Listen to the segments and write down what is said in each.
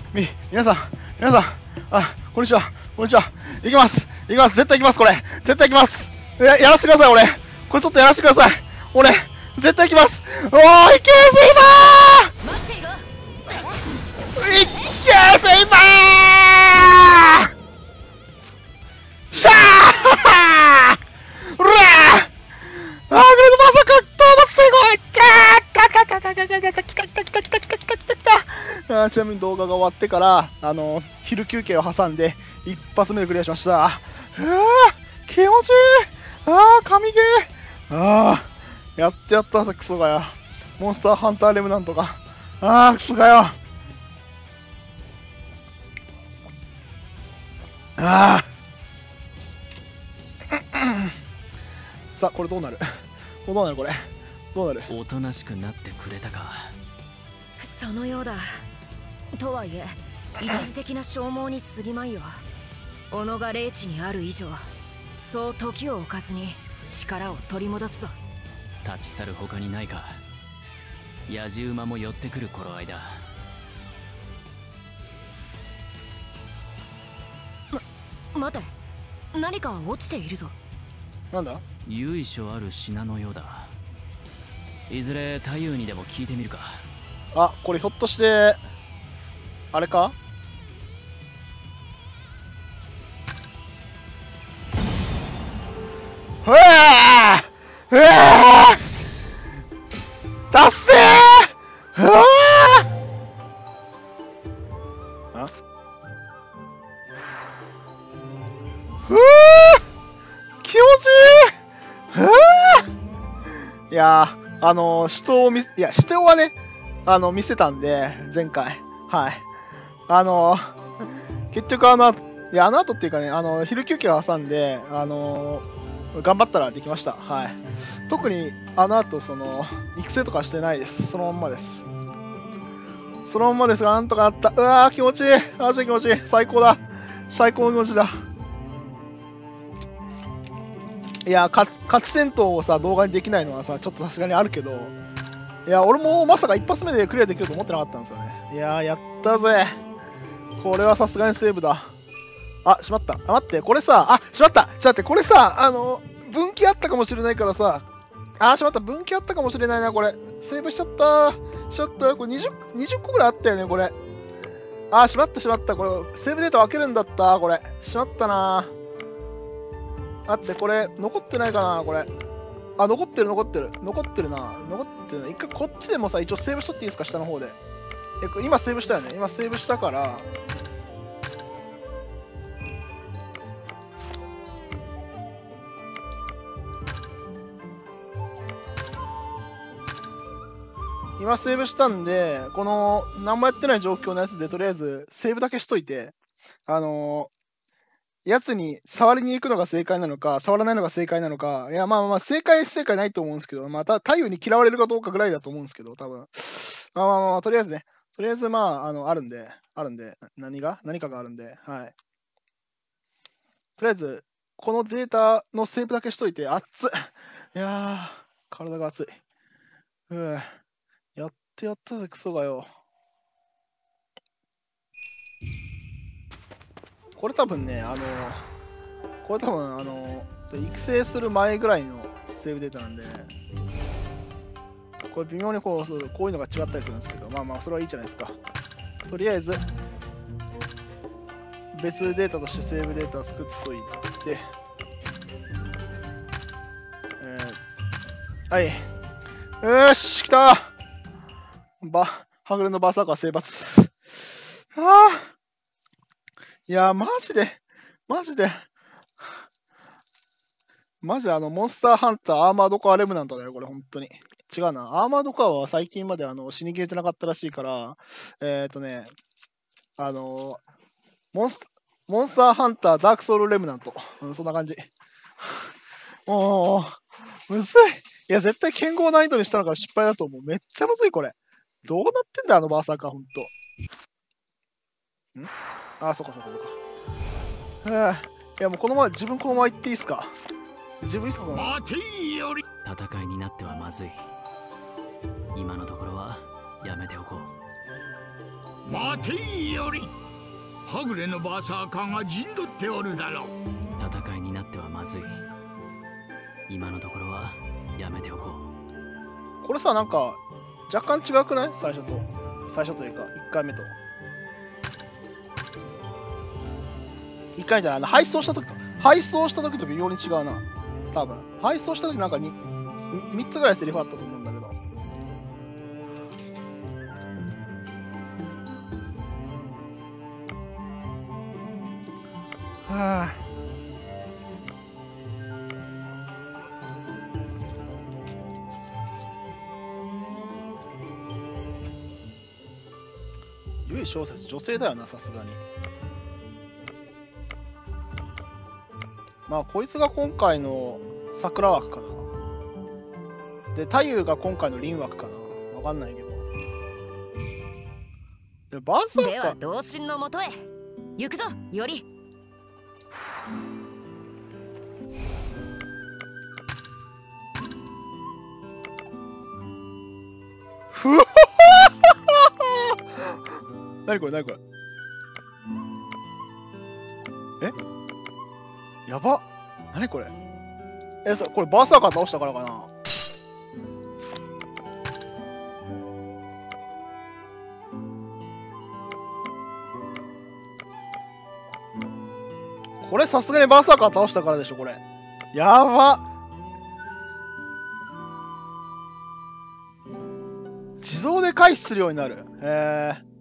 皆さん、こんにちは、行きます、絶対行きます、これ、絶対行きます。やらせてください、俺。これちょっとやらせてください。俺、絶対行きます。おー、いけー、セイバーいけー、セイバーしゃーうらーこれまさか、すごいちなみに動画が終わってから、昼休憩を挟んで、一発目でクリアしました。気持ちいい神ゲーやってやったさ、クソがよ。モンスターハンターレムなんとか。クソがよ。さあ、これどうなるこれ。どうなるおとなしくなってくれたか。 そのようだ。とはいえ、一時的な消耗に過ぎまいよ。己が霊地にある以上、そう時を置かずに力を取り戻すぞ。 立ち去る他にないか。野獣馬も寄ってくる頃合いだ。 待て、何か落ちているぞ。 なんだ？ 由緒ある品のようだ。いずれ太夫にでも聞いてみるか。 これひょっとしてあれか？達成気持ちいい。いや死闘を死闘はね、見せたんで、前回。はい。結局あの後っていうかね、昼休憩を挟んで、頑張ったらできました。はい。特に、後、育成とかしてないです。そのまんまです。が、なんとかなった。気持ちいい。マジで気持ちいい。最高だ。最高の気持ちだ。いや、勝ち戦闘をさ、動画にできないのはさ、ちょっとさすがにあるけど、いや、俺もまさか一発目でクリアできると思ってなかったんですよね。いやー、やったぜ。これはさすがにセーブだ。しまった。待って、これさ、しまった。ちょっと待って、これさ、分岐あったかもしれないからさ、しまった。分岐あったかもしれないな、これ。セーブしちゃった。これ20個ぐらいあったよね、これ。しまった。これ、セーブデータ分けるんだった、これ。しまったな。待って、これ、残ってないかな、これ。残ってるな。一回こっちでもさ、一応セーブしとっていいですか、下の方で。今セーブしたよね。今セーブしたから。今セーブしたんで、この何もやってない状況のやつでとりあえずセーブだけしといて、やつに触りに行くのが正解なのか、触らないのが正解なのか、いや、正解ないと思うんですけど、太夫に嫌われるかどうかぐらいだと思うんですけど、多分。とりあえずね、あるんで、何かがあるんで、はい。とりあえず、このデータのセーブだけしといて、熱っ。いやー、体が熱い。やったぜ、クソがよ。これ多分ね、育成する前ぐらいのセーブデータなんで、これ微妙にこういうのが違ったりするんですけど、それはいいじゃないですか。とりあえず、別データとしてセーブデータを作っといて、はい。よし、来た。ハグレのバーサーカー征伐。いや、マジで、モンスターハンターアーマードコアレムナントだよ、これ、本当に。違うな。アーマードコアは最近まで死に切れてなかったらしいから、モンスターハンターダークソウルレムナント。そんな感じ。むずい。いや、絶対剣豪難易度にしたのが失敗だと思う。めっちゃむずい、これ。どうなってんだ、バーサーカー、ほんと。そっか。いや、もう自分このまま行っていいっすか。自分いいっすか。 戦いになってはまずい。今のところはやめておこう。 待ていより。はぐれのバーサーカーが陣取っておるだろう。 戦いになってはまずい。今のところはやめておこう。これさ、なんか若干違くない？最初というか1回目と。1回じゃない、配送した時か。配送した時と微妙に違うな。多分配送した時なんか3つぐらいセリフあったと思うんだけど。はあ。ゆい小説女性だよな、さすがに。まあこいつが今回の桜枠かな。で太夫が今回の凛枠かな。わかんないけど。でバーサーカーでは同心のもとへ行くぞ、より。 ふわ何これ何これ。えやば。何これ。これバーサーカー倒したからかな。これさすがにバーサーカー倒したからでしょこれ。やば。自動で回避するようになる。へえ。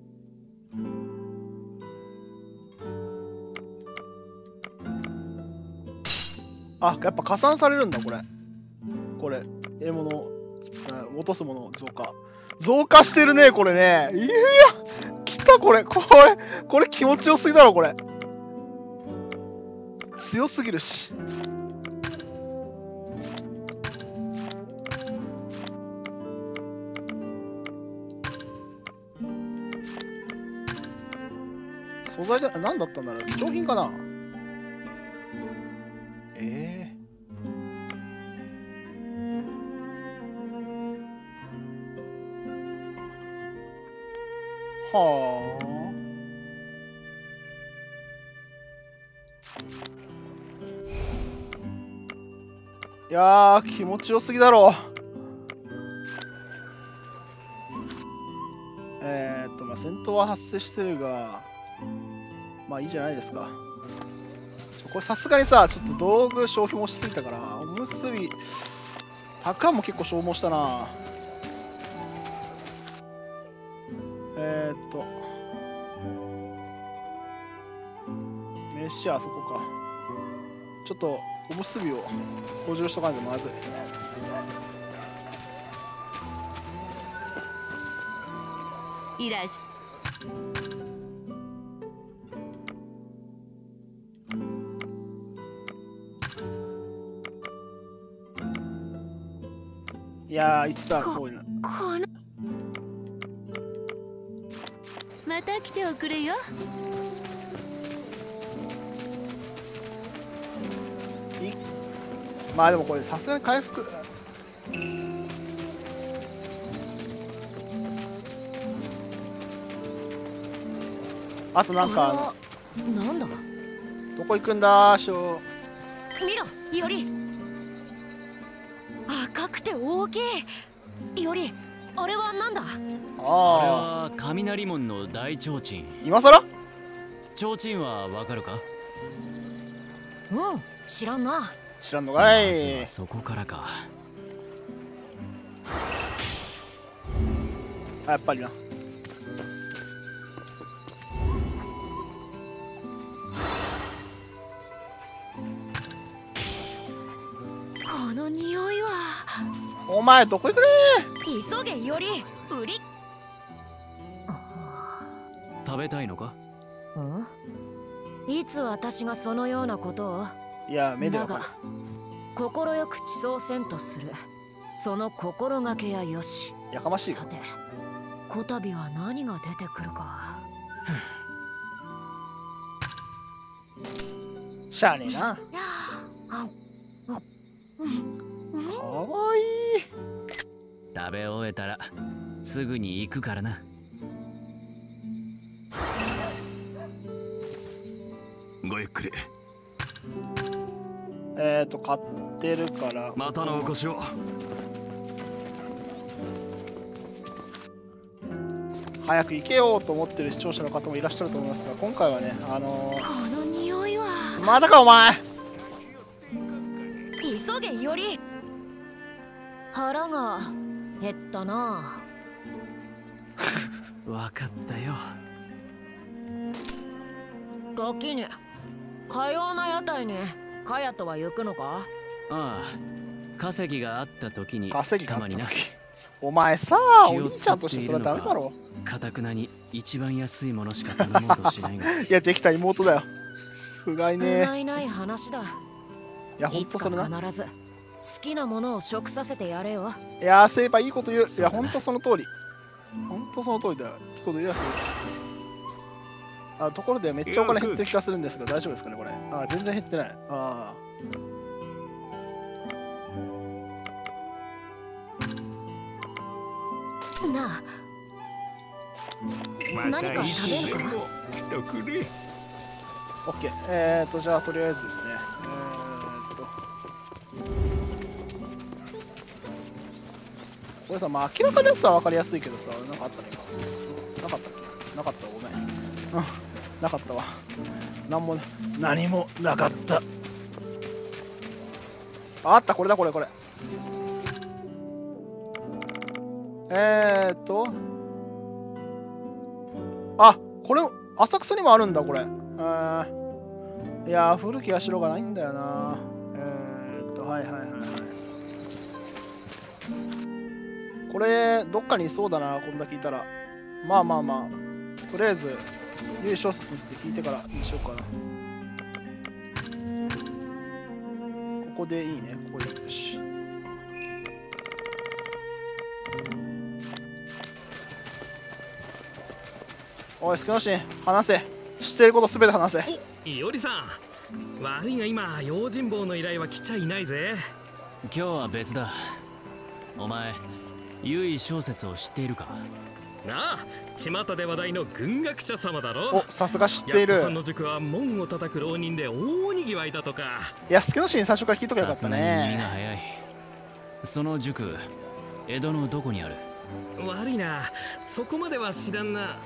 あ、やっぱ加算されるんだこれ。これ獲物落とすもの増加してるねこれね。いや来たこれ気持ちよすぎだろこれ。強すぎるし。素材じゃ何だったんだろう。貴重品かな。はあ。いやー気持ちよすぎだろう。まあ戦闘は発生してるが、まあいいじゃないですか。これさすがにさ、ちょっと道具消費もしすぎたから、おむすび、たかも結構消耗したな。飯はそこか。ちょっとおむすびを補充しとかないとまずい。 いらっしいやーいつだこういうの。 また来ておくれよ。 まあでもこれさすがに回復あとなんかなんだどこ行くんだショー。 見ろより。赤くて大きいより。あれはなんだ。 う。あれあは雷門の大提灯。 あ今さら提灯はわかるか？ うん知らんな。 知らんのかまい。 ずはそこからか。 あやっぱりな。 この匂いは。 お前どこ行くね急げより。売り。 食べたいのか？ いつ私がそのようなことを。 いや目でだわかる。 が快く地層せんとする。その心がけやよし。 やかましいよさ。てこたびは何が出てくるか。 しゃあねえな。かわいい。 食べ終えたらすぐに行くからな。 ごゆっくり。 買ってるから。 またのお越しを。 早く行けようと思ってる視聴者の方もいらっしゃると思いますが、今回はね、 この匂いは。 またかお前。 急げより。腹が減ったな。 わかったよ。 時にかような屋台にカヤとは行くのか？ ああ、稼ぎがあった時に稼ぎがあたまにな。 った時。お前さ、お兄ちゃんとしてそれはダメだろ。 かたくなに一番安いものしか頼もうとしないが。 いや、できた妹だよ。不甲斐ねえ。 ない話だ。 いや、ほんいつかとそれな。 必ず好きなものを食させてやれよ。 いやー、そういえばいいこと言う。いや、ほんとその通り。ほんとその通りだよ。いいこと言うやつ。ところでめっちゃお金減ってる気がするんですが、大丈夫ですかね、これ。全然減ってない。 なあ、何か食べるか？ オッケー。じゃあ、とりあえずですね。これさ、まあ、明らかなやつは分かりやすいけどさ、なんかあったね、今。なかったっけ？なかったわ、ごめん。なかったわ。何もなかった。あった、これだ、これ。これ、浅草にもあるんだ、これ。いやー、古き社がないんだよな。はい。これ、どっかにいそうだな、こんだけいたら。まあ。とりあえず、優勝説にして聞いてからにしようかな。ここでいいね、ここでよし。おい、スケノシン、話せ。知っていることすべて話せ。 いおりさん、悪いが今、用心棒の依頼は来ちゃいないぜ。 今日は別だ。お前、優位小説を知っているか？ ああ、巷で話題の軍学者様だろ。 お、さすが知っている。 やっこさんの塾は門を叩く浪人で大にぎわいだとか。 いや、スケノシン最初から聞いとけばよかったさすがに耳がね。 早い。その塾、江戸のどこにある？ 悪いな、そこまでは知らんな。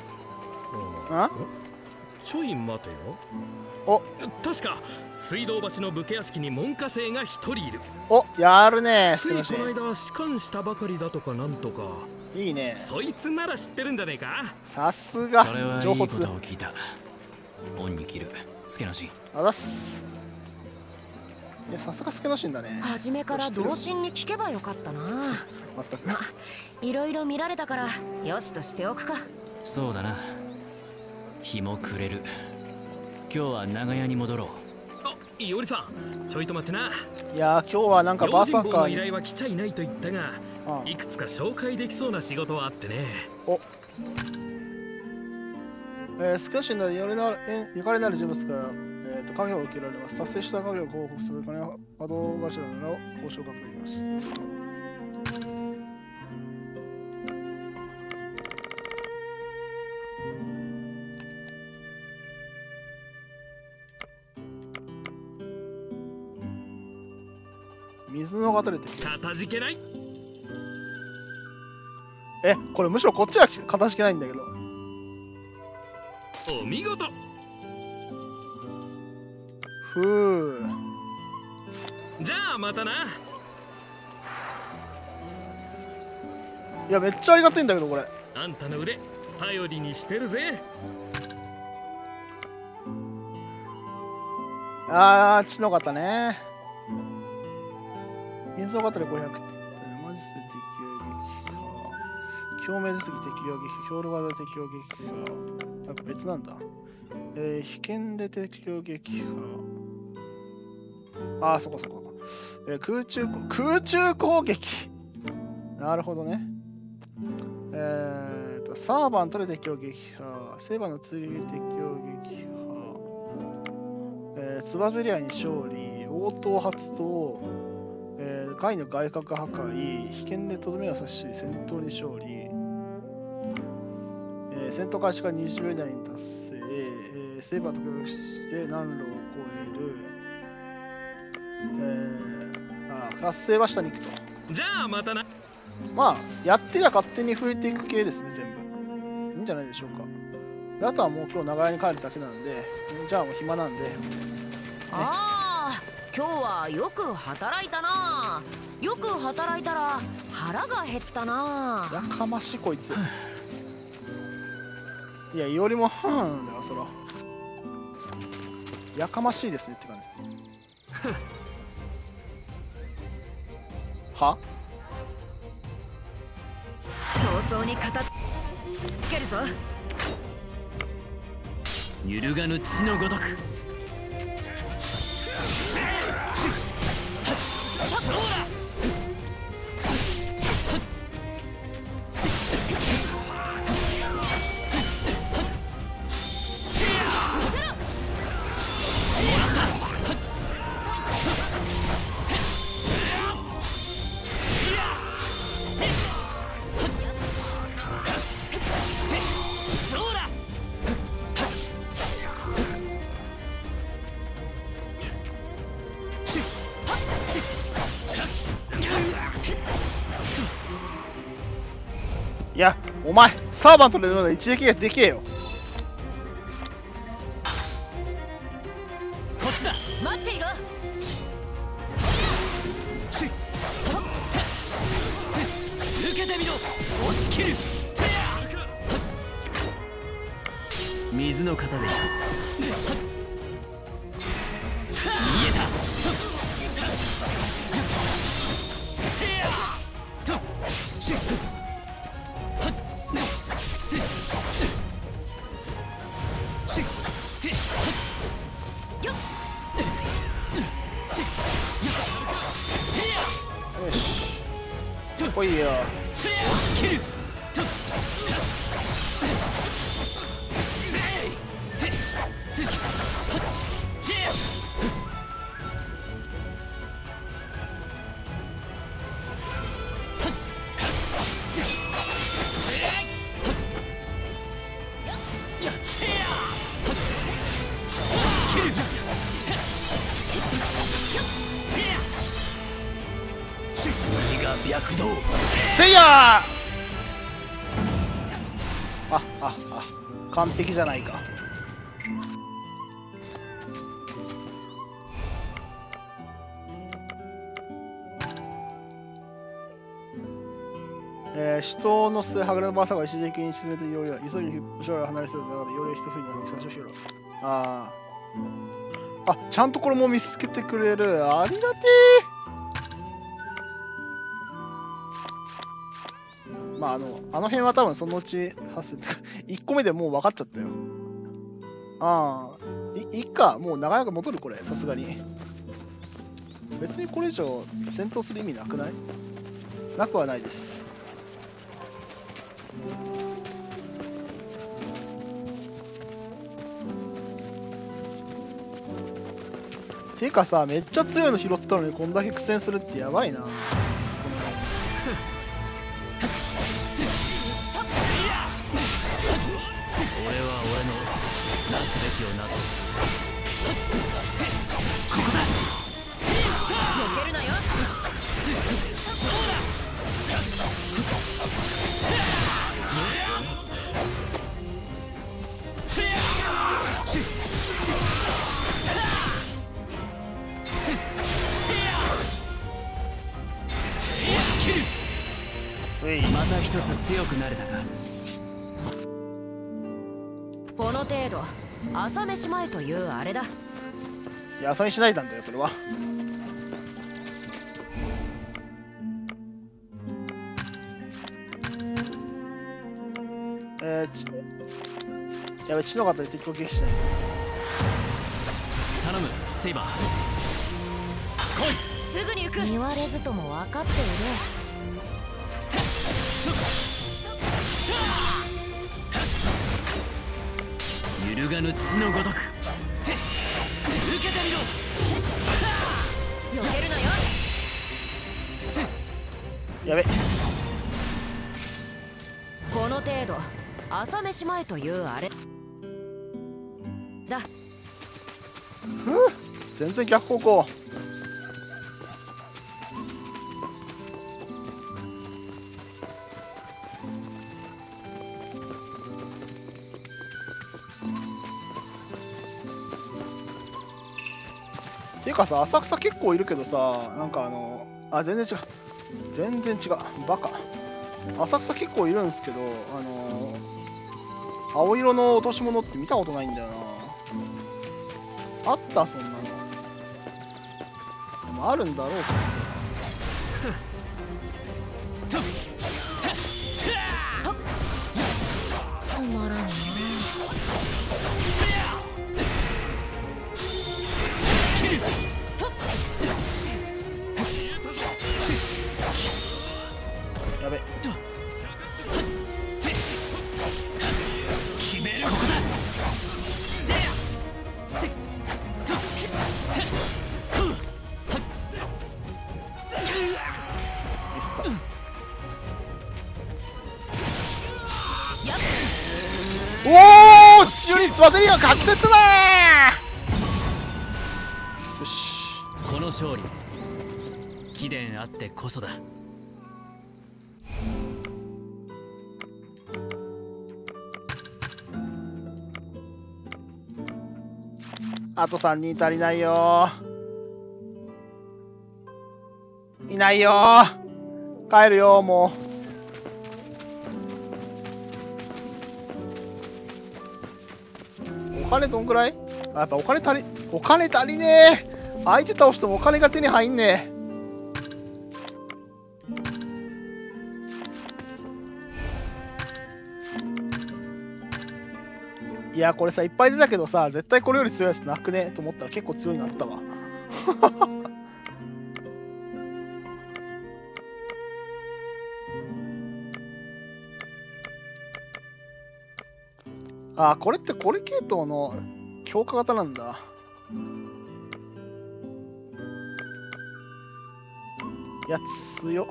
ちょい待てよ。 お、 確か水道橋の武家屋敷に門下生が一人いる。 お、やるね、スついケノシン。 この間仕官したばかりだとかなんとか。 いいね。 そいつなら知ってるんじゃねえか。 さすがそれはいい情報通。 ことを聞いた。恩に切る、スケノシン。 あざっす。いや、さすがスケノシンだね。 初めから同心に聞けばよかったな。 まったく。 いろいろ見られたからよしとしておくか。 そうだな。日も暮れる。今日は長屋に戻ろう。 あ、いおりさん、ちょいと待ちな。 いやー、今日はなんかバ用ーサーカーに。 心棒の依頼は来ちゃいないと言ったが、いくつか紹介できそうな仕事はあってね。 スケノシンならゆかりのある人物から、影を受けられます。達成した影を報告する金は波動頭の名を報酬獲得できます。水の語れてかたじけない。 これむしろこっちはかたじけないんだけど。 お見事。 ふう。 じゃあまたな。 いや、めっちゃありがたいんだけど、これ。 あんたの腕頼りにしてるぜ。 血の方ね。水の方で500って言ったら、マジで適用撃破。共鳴ですぎ適用撃破。兵糧型で適用撃破。なんか別なんだ。被験で適用撃破。そこ。空中攻撃。なるほどね。サーバントで適用撃破。セーバーの追撃適用撃破。つばぜり合いに勝利。応答発動。外の外角破壊。被験でとどめを刺し、戦闘に勝利。戦闘開始から20秒以内に達成。 セーバーと協力して難路を越える。達成は下に行くと。 じゃあまたな。 まあ、やってりゃ勝手に増えていく系ですね、全部。いいんじゃないでしょうか。であとはもう今日長屋に帰るだけなんで、じゃあもう暇なんで。 ああ、今日はよく働いたな。よく働いたら腹が減ったな。 やかましいこいつ。いや、いおりもだよ、そら。やかましいですねって感じ。は早々に片つけるぞ。 揺るがぬ血のごとく。 いや、お前、サーバントのような一撃がでけえよ。 こっちだ。 待っていろ。 受けてみろ。押し切る。水の型でいく。逃げた。 よし。来いよ。 押し切る。躍動。 せいや完璧じゃないか。死闘の末、はぐれのバーサーが一時的に沈めてよりは急いで後ろを離れてるだからより一振りの差しろ。ちゃんとこれも見つけてくれる。ありがてー。まああの辺は多分そのうち発生1個目でもう分かっちゃったよ。いっか、もう長々戻るこれ、さすがに。別にこれ以上戦闘する意味なくない？なくはないです。ていうかさ、めっちゃ強いの拾ったのにこんだけ苦戦するってやばいな。 俺は俺のなすべきをなそう。ここだ。 避けるなよ。 また一つ強くなれたか。 この程度朝飯前というあれだ。 いや、朝飯しないなんだよ、それは。やべ、血の方で敵を撃破しない。 頼む、セイバー。来い。 すぐに行く。言われずとも分かっている。 揺るがぬ血のごとく。受けてみろ。 避けるなよ。 やべ。 この程度朝飯前というあれ。 だ。 全然逆方向。ていうかさ、浅草結構いるけどさ、なんか全然違う。全然違う。バカ。浅草結構いるんですけど、青色の落とし物って見たことないんだよな。あった、そんなの。でもあるんだろうけどさ。 つまらんな。 やべ。おお、中立ワゼリア確実だ。よし、 この勝利貴殿あってこそだ。 あと3人足りないよ。いないよ。帰るよ、もう。お金どんくらい？あ、やっぱお金足りねえ。相手倒してもお金が手に入んねえ。いや、これさ、いっぱい出たけどさ、絶対これより強いやつなくねと思ったら結構強いのあったわ。あ、これってこれ系統の強化型なんだ。いや、強っ。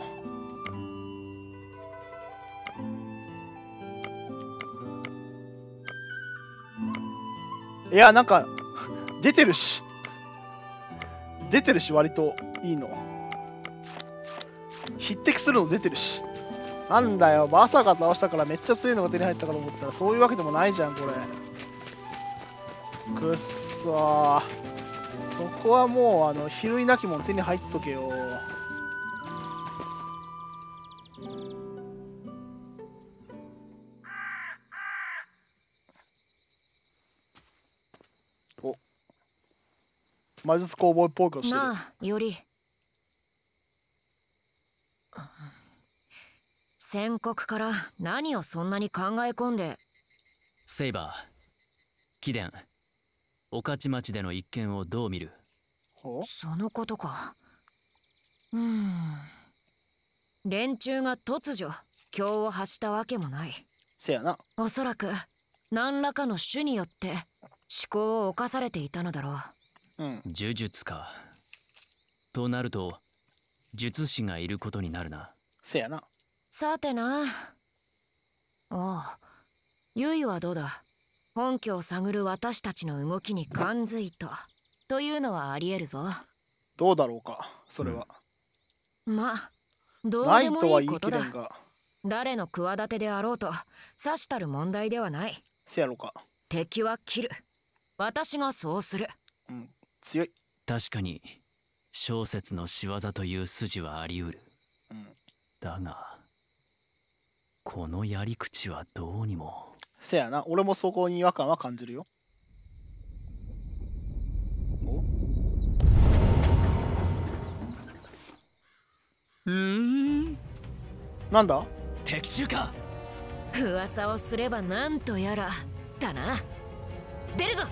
いや、なんか出てるし割といいの匹敵するの出てるし。なんだよ、バーサーカー倒したからめっちゃ強いのが手に入ったかと思ったらそういうわけでもないじゃん、これ。くっそー。そこはもう比類なきもん手に入っとけよ。お、魔術工房っぽいことしてる。 なあ、より宣告から何をそんなに考え込んで。 セイバー、貴殿、御徒町での一件をどう見る？ そのことか。連中が突如凶を発したわけもない。 せやな。 おそらく何らかの種によって思考を侵されていたのだろう。 呪術か。となると術師がいることになるな。 せやな。 さてな。おう、ユイはどうだ。本拠を探る私たちの動きに感づいたというのはあり得るぞ。 どうだろうか、それは。 まあ、どうでもいいことだ。誰の企てであろうとさしたる問題ではない。 せやろか。 敵は切る。私がそうする。 強い。 確かに小説の仕業という筋はあり得る。だがこのやり口はどうにも。 せやな、俺もそこに違和感は感じるよ。なんだ？ 敵襲か。 噂をすればなんとやらだな。出るぞ。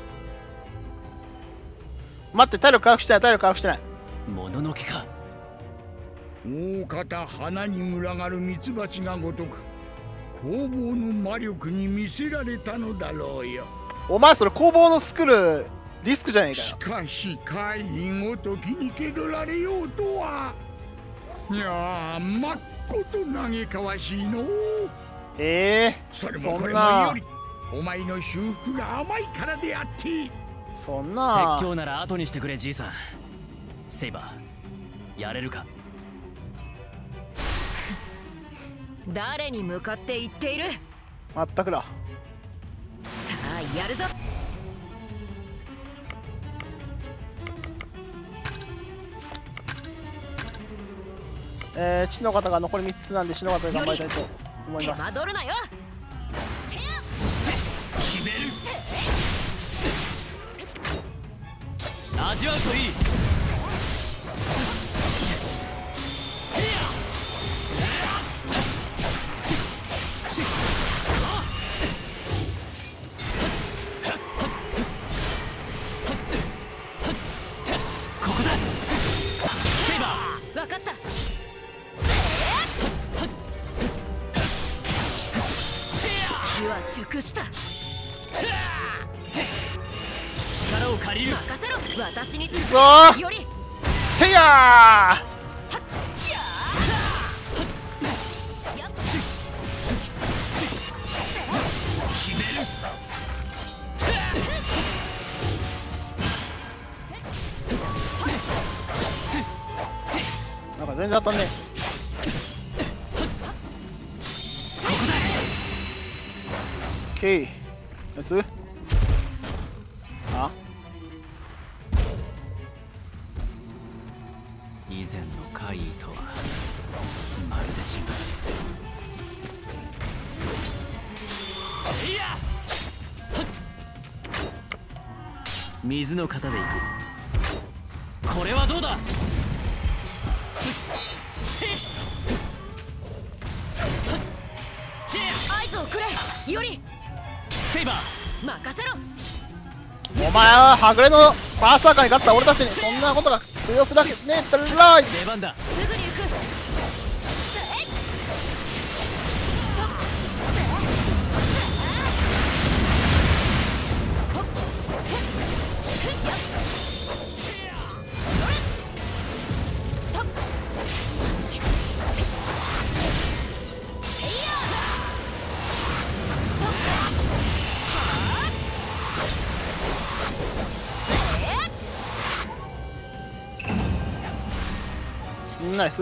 待って、体力回復してない。 もののけか。 大方花に群がるミツバチがごとく工房の魔力に魅せられたのだろうよ。 お前それ工房の作るリスクじゃねえかよ。 しかし会議ごときに蹴取られようとは。いやー、まっこと嘆かわしいの。 それもこれもよりお前の修復が甘いからであって。 そんな説教なら後にしてくれじいさん。セイバーやれるか。 誰に向かって言っている。 まったくだ。 さあやるぞ。 地の方が残り3つなんで、地の方で頑張りたいと思い手ます。 間取るなよ。 決める。味わうといい。ここだ。セイバー。 分かった。火は熟した。 力を借りる。 任せろ。私にいくぞー。 よりせいやー。なんか全然当たんねえ。オッケー。ナイス。あ、 以前の怪異とはまるで違う。いや水の型でいく。これはどうだ。 合図をくれ。よりセイバー。 任せろ。 お前ははぐれのバーサーカーに勝った俺たちにそんなことが通用するわけねえったらい。 出番だ。 すぐに行く。 ナイス。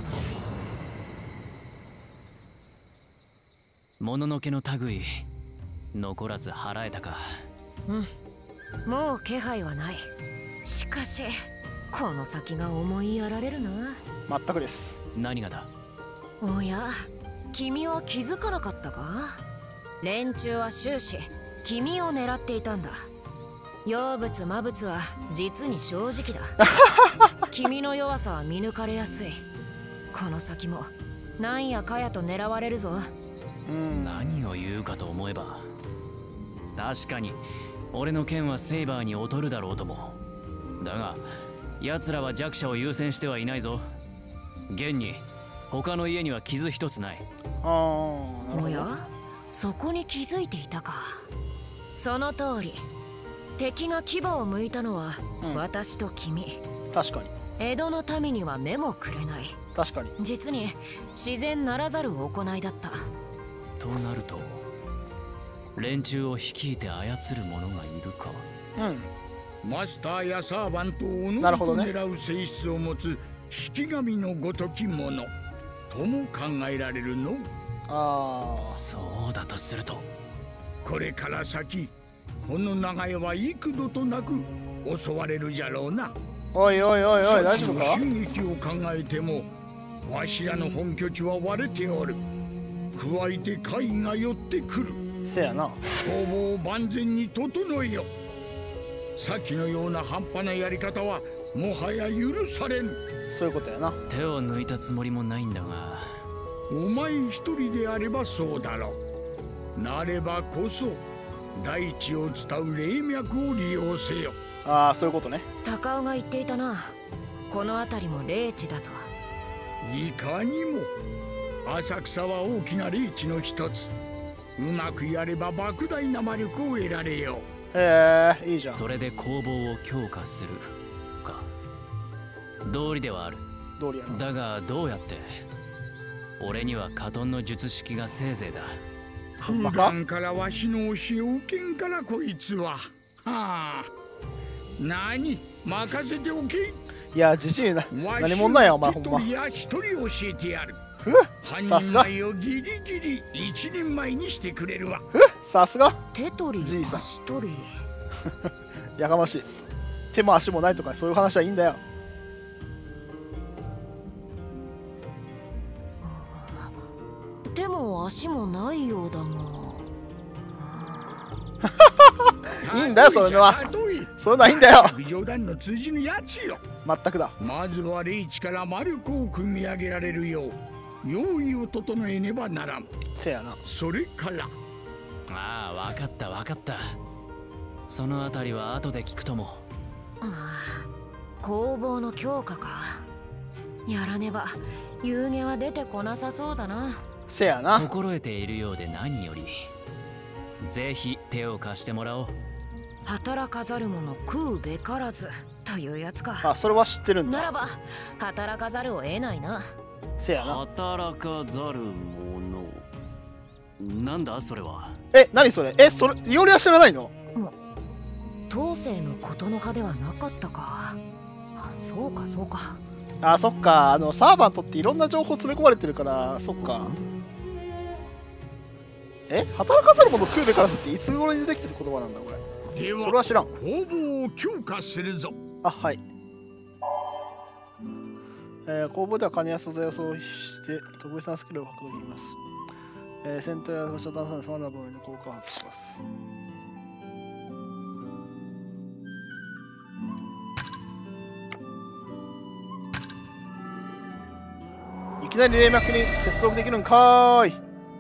もののけの類残らず払えたか。 もう気配はない。しかしこの先が思いやられるな。 全くです。 何がだ。 おや、君は気づかなかったか。連中は終始君を狙っていたんだ。妖物魔物は実に正直だ。君の弱さは見抜かれやすい。この先もなんやかやと狙われるぞ。 何を言うかと思えば、確かに俺の剣はセイバーに劣るだろうとも。だが奴らは弱者を優先してはいないぞ。現に他の家には傷一つない。 ああ、なるほど。 おや、そこに気づいていたか。その通り、敵が牙を向いたのは私と君。 確かに江戸の民には目もくれない。 確かに。 実に自然ならざる行いだった。 となると連中を率いて操る者がいるか。 マスターやサーバントをおのずと狙う性質を持つ式神のごときものとも考えられるの。 ああ、 そうだとするとこれから先この長屋は幾度となく襲われるじゃろうな。 おいおいおいおい、大丈夫か。 襲撃を考えてもわしらの本拠地は割れておる。加えて怪異が寄ってくる。 せやな。 攻防を万全に整えよ。先のような半端なやり方はもはや許されぬ。 そういうことやな。 手を抜いたつもりもないんだが。 お前一人であればそうだろう。なればこそ大地を伝う霊脈を利用せよ。 ああ、そういうことね。 高尾が言っていたな。この辺りも霊地だと。 いかにも浅草は大きな霊地の一つ。うまくやれば莫大な魔力を得られよう。 へえ、いいじゃん。 それで攻防を強化するか。道理ではある。 道理やな。 だがどうやって。俺には火遁の術式がせいぜいだ。 普段からわしの教えを受けんからこいつは。はあ。何任せておけ。 いや、じじいな。何者なんや、お前ほんま。 一人教えてやる。半人さすが。 前をギリギリ一人前にしてくれるわ。 さすが。 手取りじいさん。 足取り。 やかましい。手も足もないとかそういう話はいいんだよ。 手も足もないようだが。 いいんだよ、そういうのは。そういうのはいいんだよ。 冗談の通じぬやつよ。 全くだ。 まずは霊地から魔力を組み上げられるよう用意を整えねばならん。 せやな。 それから。 ああ、分かった分かった。そのあたりは後で聞くとも。 工房の強化か。やらねば遊戯は出てこなさそうだな。 せやな。 心得ているようで何より。ぜひ手を貸してもらおう。 働かざる者食うべからずというやつか。 あ、それは知ってるんだ。 ならば働かざるを得ないな。 せやな。 働かざる者。なんだそれは。 何それ。それいおりは知らないの？ 当世のことの葉ではなかったか。そうかそうか。 あ、そっか。サーバントっていろんな情報詰め込まれてるから、そっか。働かざる者食うべからずっていつ頃に出てきた言葉なんだこれ。 ではそれは知らん。 工房を強化するぞ。 あ、はい。工房では金や素材を消費して特別なスキルを獲得できます。戦闘や場所探査の様々な部分の効果を発揮します。いきなり霊脈に接続できるんかーい。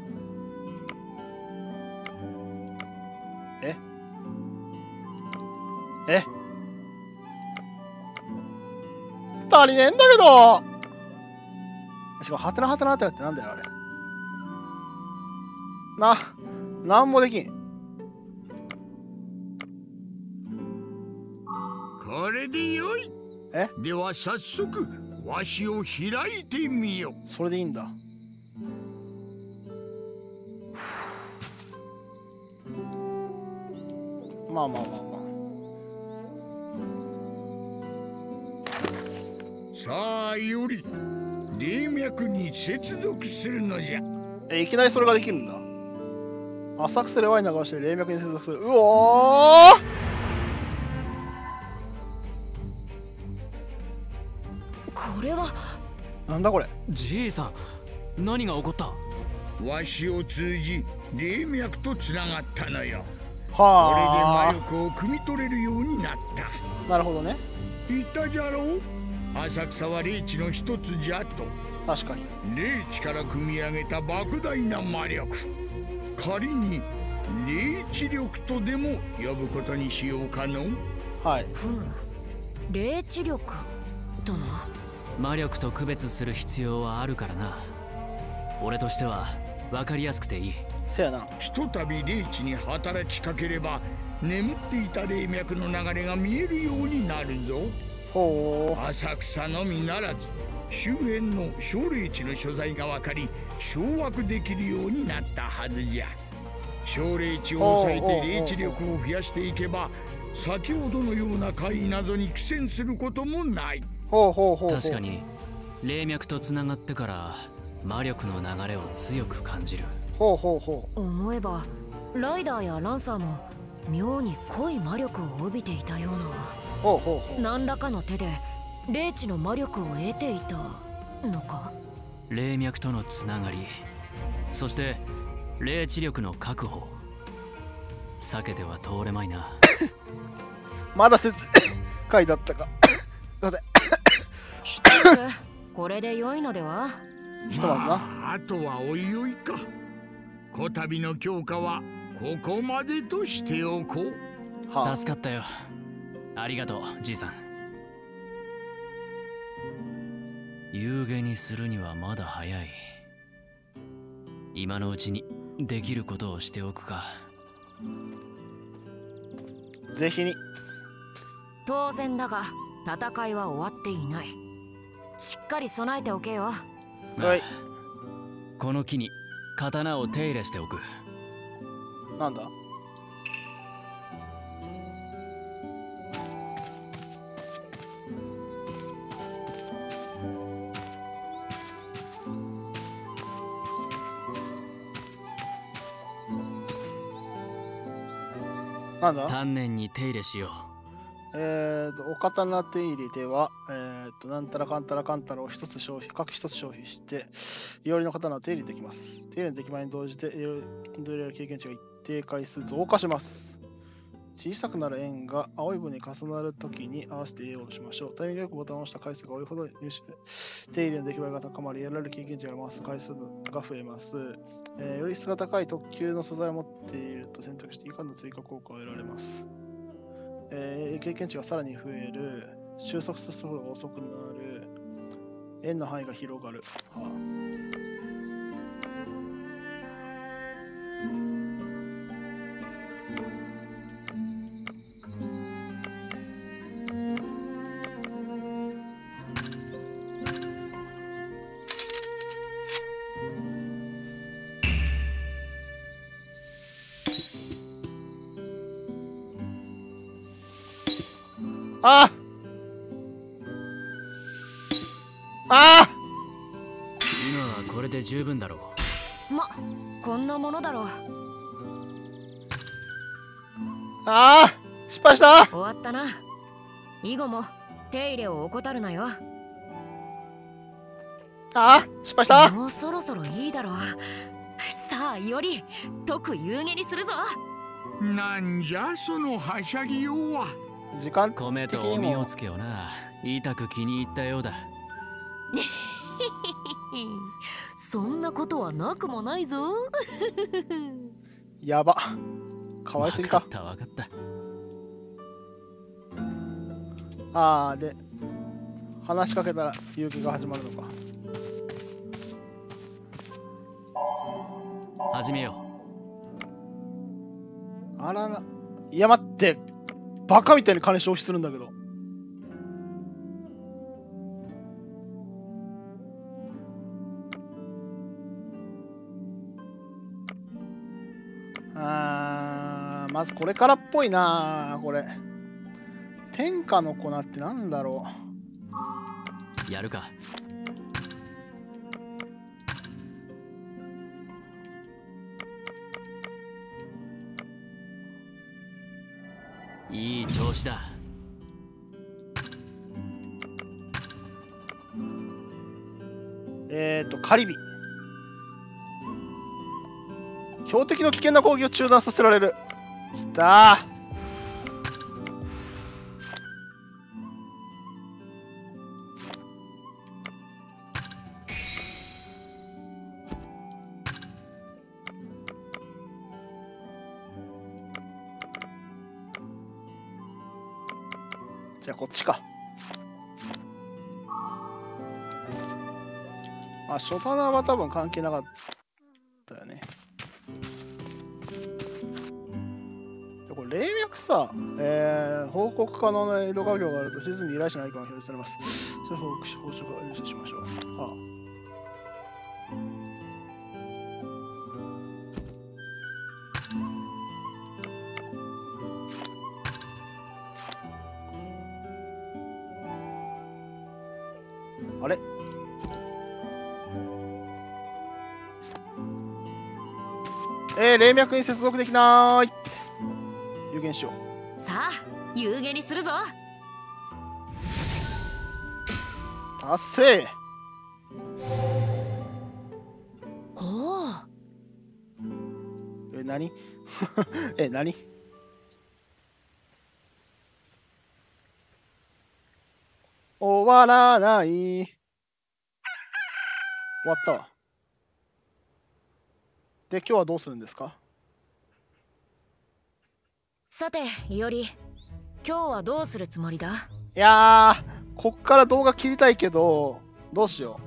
足りねえんだけど。しかもハテナハテナハテナってなんだよあれ。なんもできん。 これでよい。では早速わしを開いてみよ。 それでいいんだ。まあまあまあまあ。 さあより霊脈に接続するのじゃ。 いきなりそれができるんだ。浅くせれワイナーがして霊脈に接続する。うおー、 これはなんだこれ。 じいさん、何が起こった？ わしを通じ霊脈とつながったのよ。 はあ。 これで魔力を汲み取れるようになった。 なるほどね。 言ったじゃろう。浅草は霊地の一つじゃと。 確かに。 霊地から組み上げた莫大な魔力。仮に霊地力とでも呼ぶことにしようかの。 はい。 霊地力とな。 魔力と区別する必要はあるからな。俺としては分かりやすくていい。 せやな。 ひとたび霊地に働きかければ眠っていた霊脈の流れが見えるようになるぞ。 ほう。 浅草のみならず周辺の小霊地の所在が分かり掌握できるようになったはずじゃ。小霊地を抑えて霊地力を増やしていけば先ほどのような怪異謎に苦戦することもない。 確かに霊脈とつながってから魔力の流れを強く感じる。 思えばライダーやランサーも妙に濃い魔力を帯びていたような。何らかの手で霊地の魔力を得ていたのか。 霊脈とのつながり、そして霊地力の確保、避けては通れまいな。 まだ説回だったか。さてこれで良いのでは。 ひとまずな。 あとはおいおいか。こたびの強化はここまでとしておこう。 助かったよ。ありがとう、じいさん。有限にするにはまだ早い。今のうちにできることをしておくか。 ぜひに。 当然だが戦いは終わっていない。しっかり備えておけよ。 はい。 この機に刀を手入れしておく。 なんだ？なんだ？ 丹念に手入れしよお刀手入れでは、なんたらかんたらかんたらを一つ消費、各一つ消費して、いおりの刀を手入れできます。手入れの出来栄えに動じて、いろいろ経験値が一定回数増加します。小さくなる円が青い分に重なるときに合わせて入れようとしましょう。タイミングよくボタンを押した回数が多いほど、手入れの出来栄えが高まり、得られる経験値が増す回数が増えます。より質が高い特級の素材を持っていると選択して以下の追加効果を得られます。経験値がさらに増える、収束する速度が遅くなる、円の範囲が広がる。はああ今はこれで十分だろう。 こんなものだろう。 失敗した。 終わったな。以後も手入れを怠るなよ。 失敗した。 もうそろそろいいだろう。さあ、より特有限にするぞ。 なんじゃそのはしゃぎようは。 時間米とお身をつけよな。痛く気に入ったようだ。 そんなことはなくもないぞ。 やば。かわいすぎか。 分かった。 で、話しかけたら遊戯が始まるのか。 始めよう。いや待って。バカみたいに金消費するんだけど。まずこれからっぽいな。これ天下の粉ってなんだろう。やるか。いい調子だ。 カリビ。標的の危険な攻撃を中断させられる。きたー。じゃあこっちか。初棚は多分関係なかったよね。でこれ霊脈さ、報告可能な江戸家業があると地図に依頼者のアイコンが表示されます。それ報告しましょう。あれ霊脈に接続できないって有限しよう。 さあ、有限にするぞ。 達成。 おお。 何何終わらない。終わったわ。で、今日はどうするんですか？ さて、いおり、今日はどうするつもりだ？ いやー、こっから動画切りたいけど、どうしよ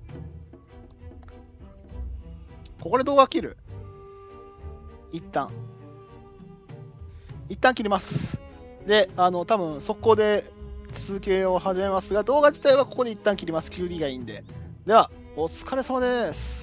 う。ここで動画切る？一旦切ります。で、多分速攻で続けを始めますが、動画自体はここで一旦切ります。切りがいいんで。では、お疲れ様です。